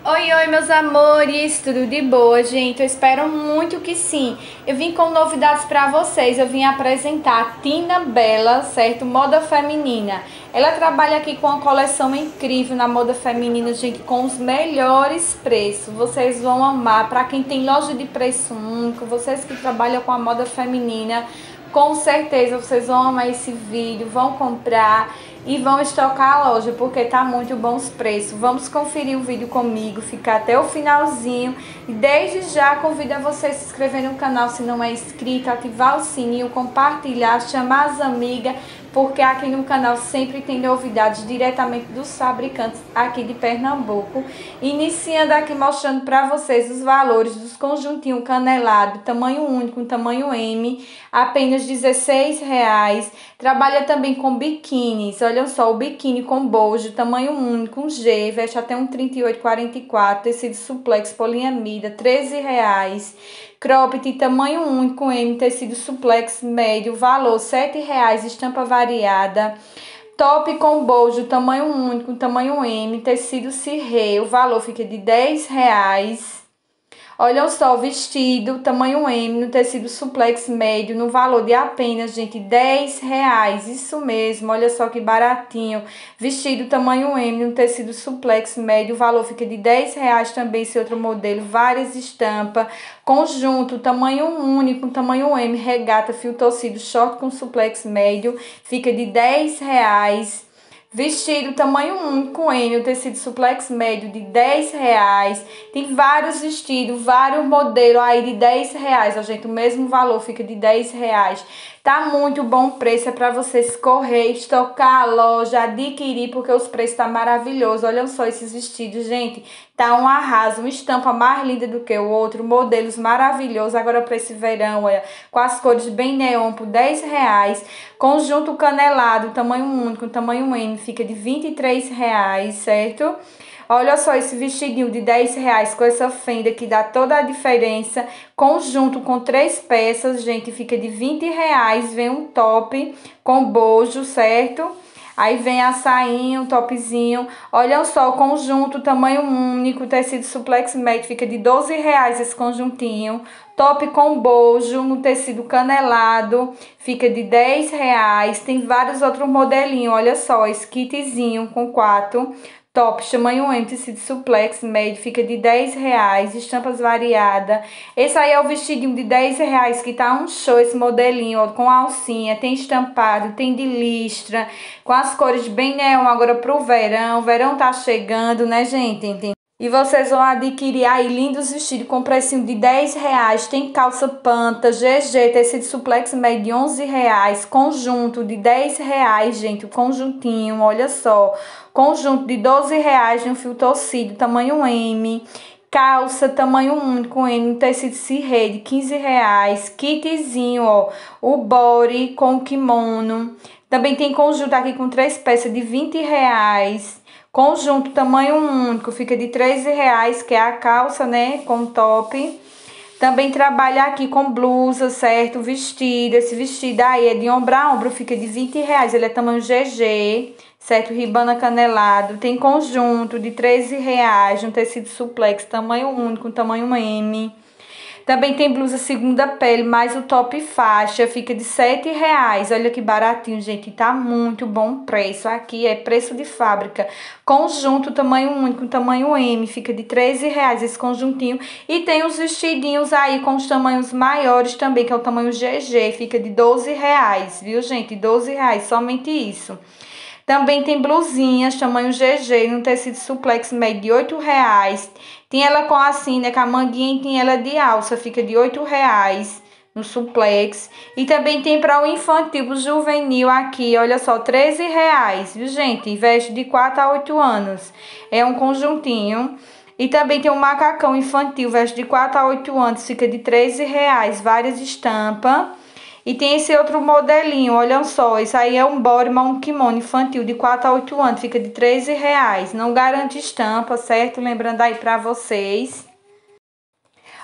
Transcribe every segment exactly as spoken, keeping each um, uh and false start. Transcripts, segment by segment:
Oi, oi, meus amores, tudo de boa, gente? Eu espero muito que sim. Eu vim com novidades pra vocês. Eu vim apresentar a Tina Bella, certo? Moda feminina. Ela trabalha aqui com uma coleção incrível na moda feminina, gente, com os melhores preços. Vocês vão amar. Pra quem tem loja de preço único, vocês que trabalham com a moda feminina, com certeza vocês vão amar esse vídeo, vão comprar e vão estocar a loja, porque tá muito bons preços. Vamos conferir o vídeo comigo, ficar até o finalzinho. E desde já convido a você se inscrever no canal se não é inscrito, ativar o sininho, compartilhar, chamar as amigas, porque aqui no canal sempre tem novidades diretamente dos fabricantes aqui de Pernambuco. Iniciando aqui mostrando para vocês os valores dos conjuntinhos canelado, tamanho único, tamanho M, apenas dezesseis reais. Trabalha também com biquínis, olha só, o biquíni com bojo, tamanho único, um G, veste até um trinta e oito, quarenta e quatro, tecido suplex, poliamida, treze reais. Cropped, tamanho único, M, tecido suplex, médio, valor sete reais, estampa variada. Top com bojo, tamanho único, tamanho M, tecido cirrê, o valor fica de dez reais. Olha só, vestido, tamanho M, no tecido suplex médio, no valor de apenas, gente, dez reais. Isso mesmo, olha só que baratinho. Vestido, tamanho M, no tecido suplex médio, o valor fica de dez reais também, esse outro modelo, várias estampas. Conjunto, tamanho único, tamanho M, regata, fio torcido, short com suplex médio, fica de dez reais. Vestido tamanho único M, o tecido suplex médio de dez reais. Tem vários vestidos, vários modelos aí de dez reais, ó, gente. O mesmo valor fica de dez reais. Tá muito bom o preço, é pra vocês correr, estocar a loja, adquirir, porque os preços tá maravilhosos. Olha só esses vestidos, gente. Tá um arraso, uma estampa mais linda do que o outro, modelos maravilhosos. Agora para esse verão, olha, com as cores bem neon por dez reais. Conjunto canelado, tamanho único, tamanho M, fica de vinte e três reais, certo? Olha só esse vestidinho de dez reais com essa fenda que dá toda a diferença. Conjunto com três peças, gente, fica de vinte reais. Vem um top com bojo, certo? Aí vem a sainha, um topzinho. Olha só o conjunto, tamanho único, tecido suplex médio, fica de doze reais esse conjuntinho. Top com bojo, no tecido canelado, fica de dez reais. Tem vários outros modelinhos, olha só, esse kitzinho com quatro. Top, tamanho M, tecido suplex médio, fica de dez reais, estampas variadas. Esse aí é o vestidinho de dez reais, que tá um show esse modelinho, ó, com alcinha, tem estampado, tem de listra, com as cores bem neon agora pro verão. O verão tá chegando, né, gente? E vocês vão adquirir aí lindos vestidos com precinho de dez reais. Tem calça panta, G G, tecido suplex médio de onze reais. Conjunto de dez reais, gente. O conjuntinho, olha só. Conjunto de doze reais no fio torcido, tamanho M. Calça, tamanho único M, tecido cirrê de quinze reais. Kitzinho, ó. O body com kimono. Também tem conjunto aqui com três peças de vinte reais. Conjunto tamanho único, fica de treze reais, que é a calça, né, com top. Também trabalha aqui com blusa, certo? Vestido, esse vestido aí é de ombro a ombro, fica de vinte reais, ele é tamanho G G, certo? Ribana canelado. Tem conjunto de treze reais, um tecido suplex, tamanho único, tamanho M. Também tem blusa segunda pele, mais o top faixa, fica de sete reais. Olha que baratinho, gente, tá muito bom o preço. Aqui é preço de fábrica. Conjunto, tamanho único, tamanho M, fica de treze reais esse conjuntinho. E tem os vestidinhos aí com os tamanhos maiores também, que é o tamanho G G, fica de doze reais, viu, gente? doze reais, somente isso. Também tem blusinhas, tamanho G G, no tecido suplex médio de oito reais. Tem ela com assim, né, com a manguinha, e tem ela de alça, fica de oito reais no suplex. E também tem para o infantil, o juvenil aqui, olha só, treze reais, viu, gente? Veste de quatro a oito anos. É um conjuntinho. E também tem um macacão infantil, veste de quatro a oito anos, fica de treze reais, várias estampas. E tem esse outro modelinho, olha só, isso aí é um body, um kimono infantil de quatro a oito anos, fica de treze reais. Não garante estampa, certo? Lembrando aí pra vocês.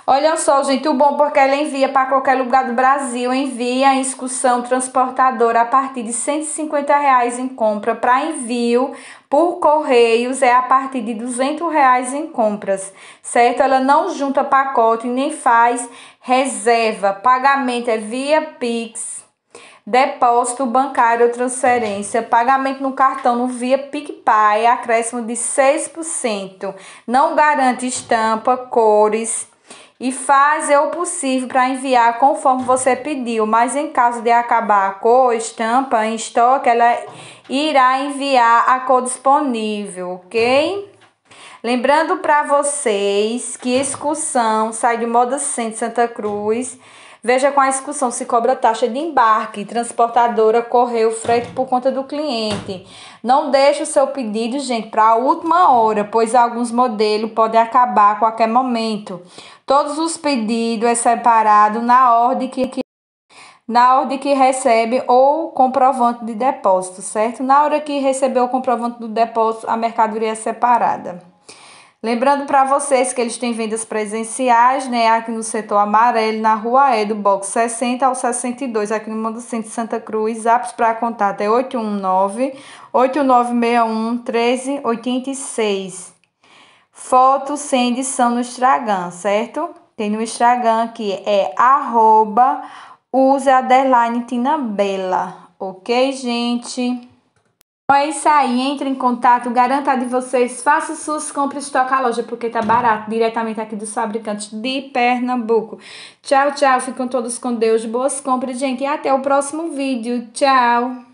Olha só, gente, o bom porque ela envia para qualquer lugar do Brasil, envia em excursão transportadora a partir de cento e cinquenta reais em compra. Para envio por correios é a partir de duzentos reais em compras, certo? Ela não junta pacote nem faz reserva. Pagamento é via Pix, depósito bancário ou transferência, pagamento no cartão no via PicPay, acréscimo de seis por cento. Não garante estampa, cores e faz o possível para enviar conforme você pediu, mas em caso de acabar a cor, estampa em estoque, ela irá enviar a cor disponível, ok? Lembrando para vocês que excursão sai de Moda Center Santa Cruz. Veja com a excursão se cobra taxa de embarque, transportadora, correio, frete por conta do cliente. Não deixe o seu pedido, gente, para a última hora, pois alguns modelos podem acabar a qualquer momento. Todos os pedidos é separado na ordem que, na ordem que recebe ou comprovante de depósito, certo? Na hora que recebeu o comprovante do depósito, a mercadoria é separada. Lembrando para vocês que eles têm vendas presenciais, né, aqui no setor amarelo, na Rua E, do box sessenta ao sessenta e dois, aqui no Moda Center Santa Cruz. Apps para contato é oito um nove, oito nove seis um, um três oito seis. Foto sem edição no Instagram, certo? Tem no Instagram que é arroba use underline tinabela, ok, gente? Então é isso aí, entre em contato, garanta de vocês, faça suas compras, toca a loja, porque tá barato, diretamente aqui dos fabricantes de Pernambuco. Tchau, tchau, ficam todos com Deus, boas compras, gente, e até o próximo vídeo, tchau!